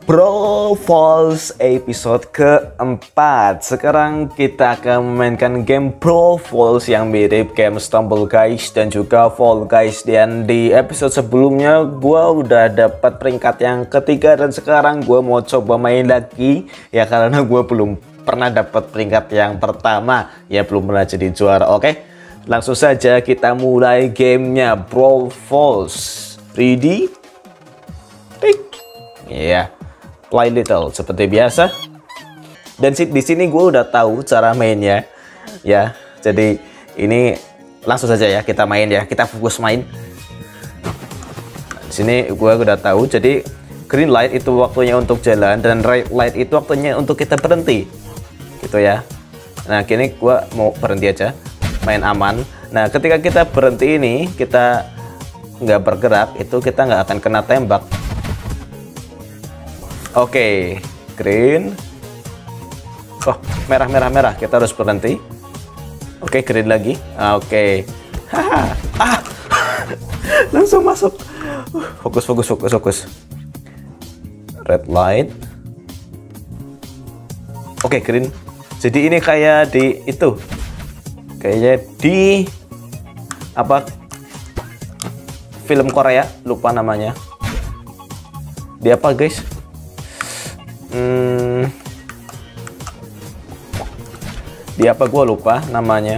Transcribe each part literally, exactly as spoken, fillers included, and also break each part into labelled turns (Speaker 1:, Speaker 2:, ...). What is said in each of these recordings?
Speaker 1: Brawl Falls episode keempat. Sekarang kita akan memainkan game Brawl Falls yang mirip game Stumble Guys dan juga Fall Guys. Dan di episode sebelumnya gue udah dapat peringkat yang ketiga, dan sekarang gue mau coba main lagi ya, karena gue belum pernah dapat peringkat yang pertama ya, belum pernah jadi juara. Oke, langsung saja kita mulai gamenya Brawl Falls. Ready? Pick. Ya. Yeah. Play little seperti biasa, dan di sini gue udah tahu cara mainnya ya, jadi ini langsung saja ya kita main ya, kita fokus main. Di sini gue udah tahu, jadi green light itu waktunya untuk jalan dan red light itu waktunya untuk kita berhenti gitu ya. Nah kini gue mau berhenti aja, main aman. Nah ketika kita berhenti ini, kita nggak bergerak, itu kita nggak akan kena tembak. Oke, okay, green. Oh, merah, merah, merah. Kita harus berhenti. Oke, okay, green lagi. Oke. Okay. Haha. Ah. Langsung masuk. Fokus, fokus, fokus, fokus. Red light. Oke, okay, green. Jadi ini kayak di itu. Kayaknya di apa? Film Korea, lupa namanya. Di apa, guys? Hmm, di apa gua lupa namanya.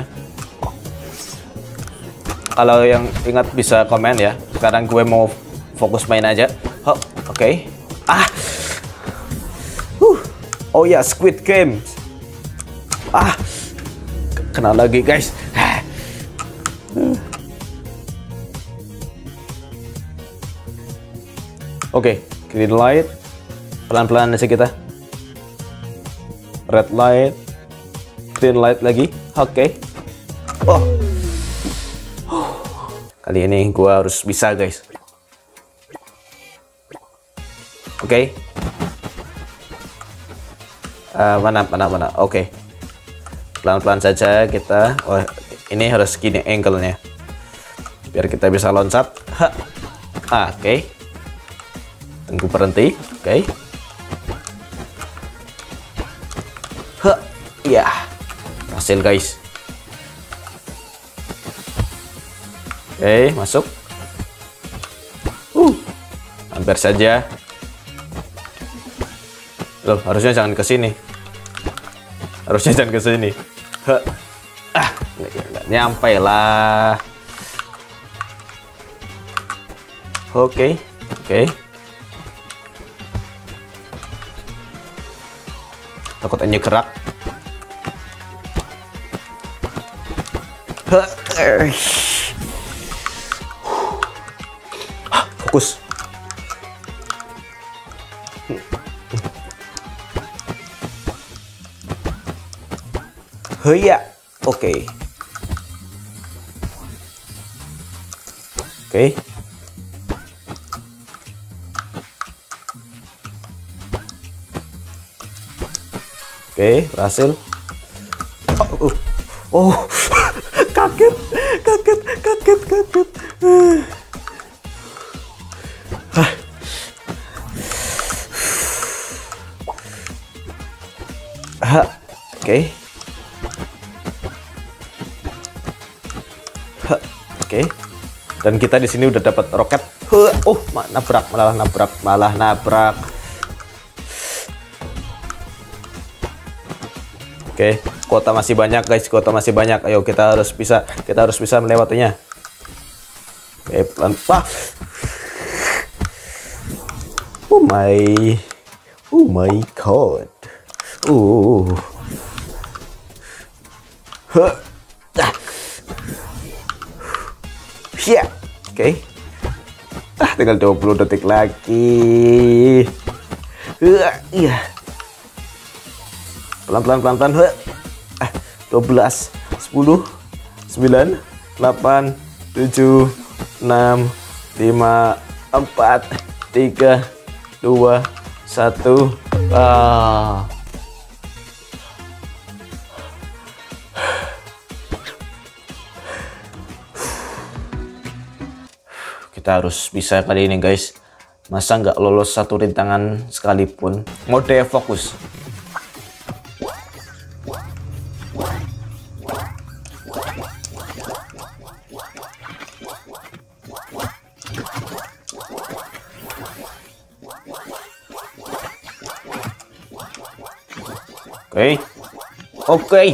Speaker 1: Kalau yang ingat bisa komen ya. Sekarang gue mau fokus main aja. Oh, oke. Okay. Ah. Huh. Oh ya, Squid Game. Ah. Kena lagi, guys. Oke, okay. Green light. Pelan-pelan aja kita. Red light, green light lagi. Oke. Okay. Oh. Kali ini gua harus bisa, guys. Oke. Okay. Uh, mana mana mana. Oke. Okay. Pelan-pelan saja kita. Oh, ini harus gini angle-nya. Biar kita bisa loncat. Ha. Ah, oke. Okay. Tunggu berhenti. Oke. Okay. Ya, hasil guys. Oke, okay, masuk. Uh, hampir saja. Loh, harusnya jangan ke sini. Harusnya jangan ke sini. Ah, nggak nyampe lah. Oke, okay, oke. Okay. Takut aja gerak. Fokus. Heya. Oke. Oke. Oke, berhasil. Oh, uh. Oh. Kaget, kaget, kaget, kaget. Ah. Ah. Oke. Okay. Ah. Oke. Okay. Dan kita di sini udah dapat roket. Oh, nabrak, malah nabrak, malah nabrak. Oke. Okay. Kota masih banyak, guys. Kota masih banyak. Ayo kita harus bisa, kita harus bisa melewatinya. Oke, pelan. Ah. Oh my, oh my god. Uh. Huh. Ah. Ya. Yeah. Oke. Okay. Ah, tinggal dua puluh detik lagi. Uh, iya. Pelan-pelan, pelan-pelan. Huh. dua belas, sepuluh, sembilan, delapan, tujuh, enam, lima, empat, tiga, dua, satu. Ah. Kita harus bisa kali ini, guys. Masa nggak lolos satu rintangan sekalipun? Mode fokus. Oke, oke.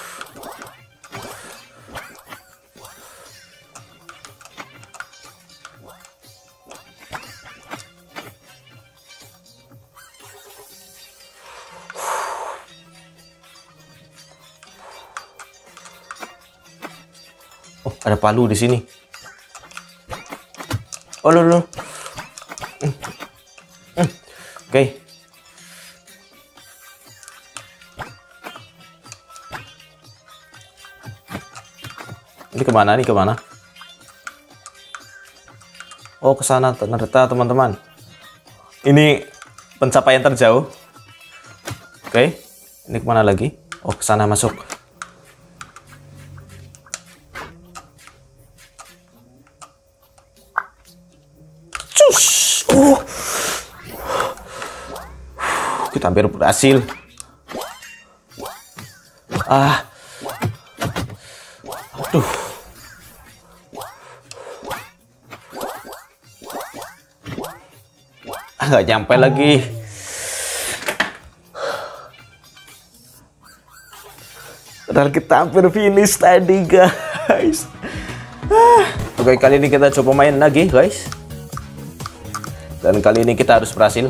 Speaker 1: Oh, ada palu di sini. Oh, loh, loh. Hmm. Hmm. Oke. Ini kemana nih, kemana? Oh, ke sana ternyata, teman-teman. Ini pencapaian terjauh. Oke, ini kemana lagi? Oh, ke sana masuk. Cus. Oh. Kita hampir berhasil. Ah. Aduh. Nggak nyampe lagi. Padahal kita hampir finish tadi, guys. Oke, kali ini kita coba main lagi, guys. Dan kali ini kita harus berhasil.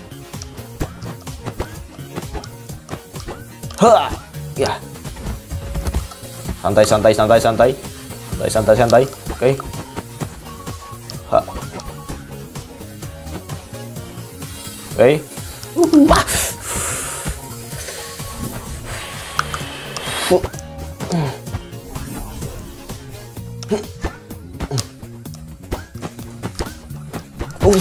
Speaker 1: Ha, ya. Santai, santai, santai, santai, santai, santai, santai. Oke. Ha. Oke. Uh. Uh.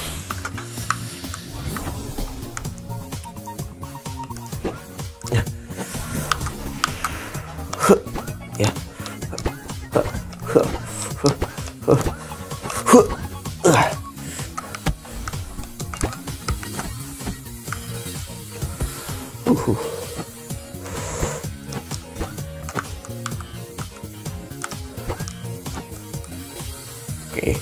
Speaker 1: Ya. Ya. Uh. Oke.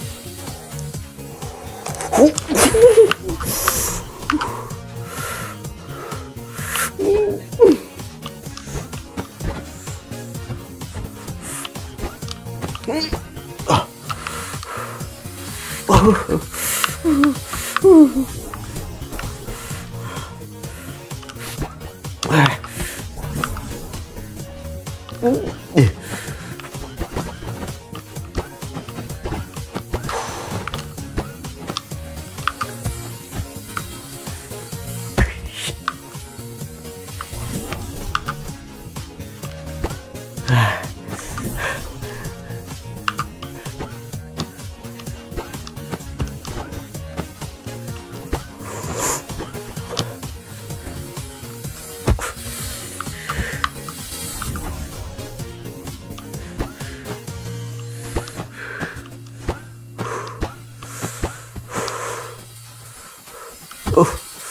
Speaker 1: Uh.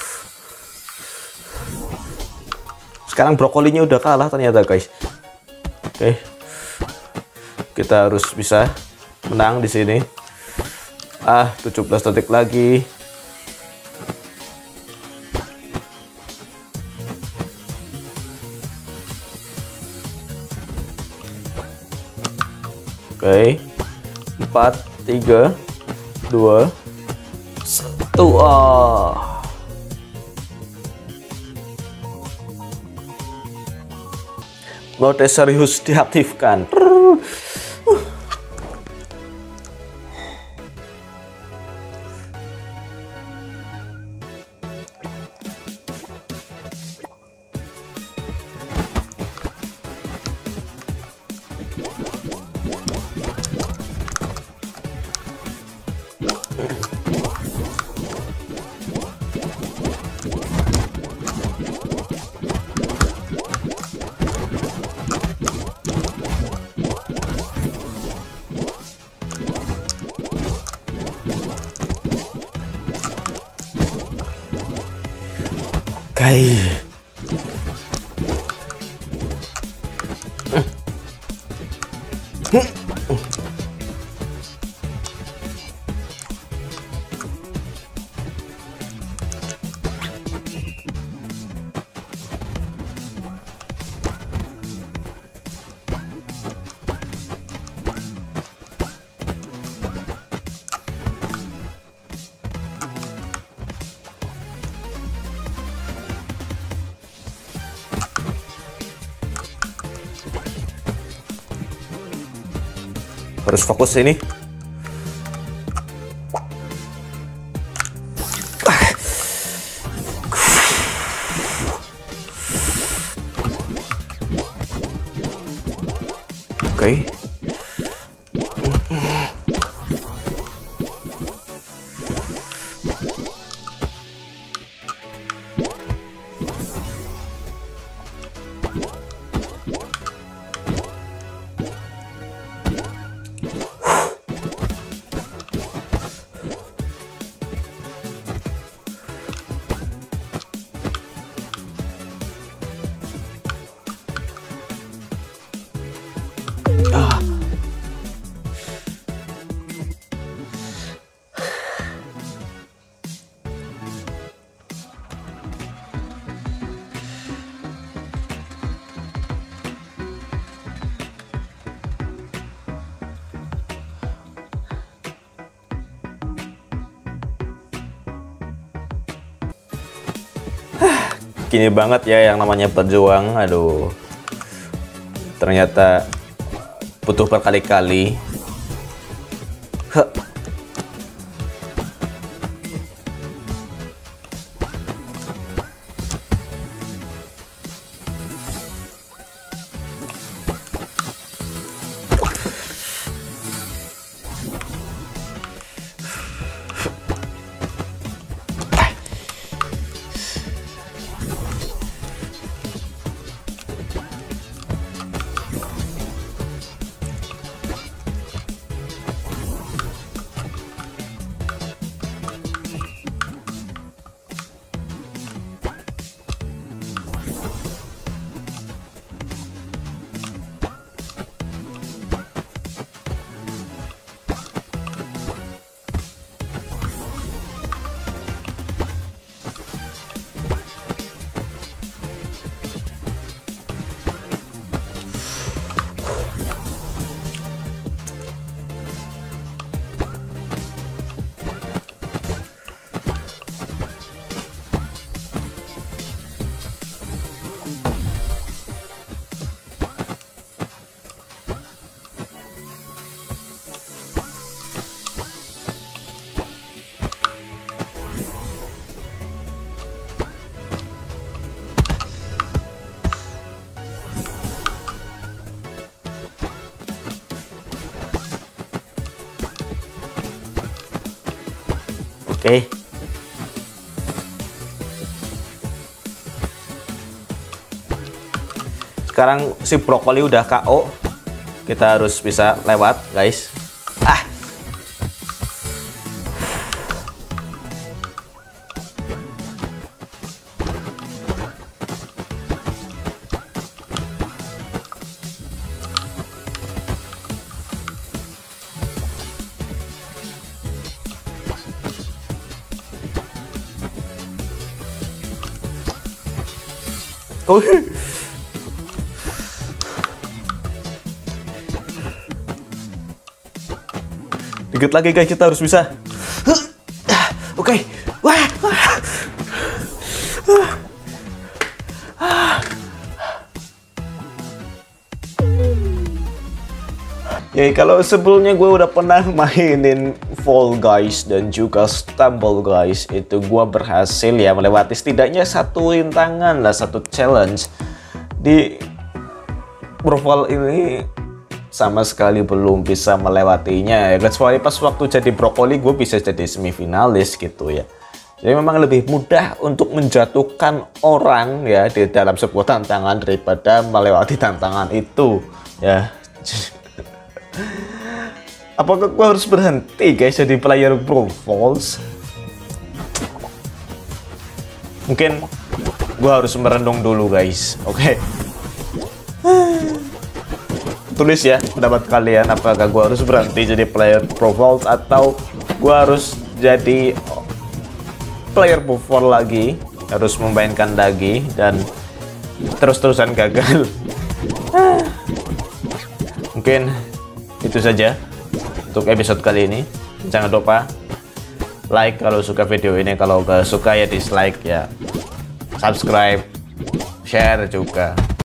Speaker 1: Sekarang brokolinya udah kalah ternyata, guys. Oke. Kita harus bisa menang di sini. Ah, tujuh belas detik lagi. Oke. empat, tiga, dua, satu. Ah. Mode serius diaktifkan. Okay. Harus fokus ini. Oke. Okay. Ah. Gini banget ya yang namanya berjuang. Aduh, ternyata butuh berkali-kali. Oke. Sekarang si brokoli udah K O. Kita harus bisa lewat, guys. Ah. Oh. Dikit lagi guys, kita harus bisa. Oke. Okay. Wah. Ya, kalau sebelumnya gue udah pernah mainin Fall Guys dan juga Stumble Guys, itu gue berhasil ya melewati setidaknya satu rintangan lah, satu challenge. Di Brawl ini sama sekali belum bisa melewatinya ya, kecuali pas waktu jadi brokoli gue bisa jadi semifinalis gitu ya. Jadi memang lebih mudah untuk menjatuhkan orang ya di dalam sebuah tantangan daripada melewati tantangan itu ya. Apakah gue harus berhenti guys jadi player Brawl Falls? Mungkin gue harus merenung dulu guys. Oke. Tulis ya pendapat kalian, apakah gue harus berhenti jadi player Pro Vault atau gue harus jadi player Pro Vault lagi, harus memainkan lagi dan terus-terusan gagal. Mungkin itu saja untuk episode kali ini. Jangan lupa like kalau suka video ini, kalau gak suka ya dislike ya, subscribe, share juga.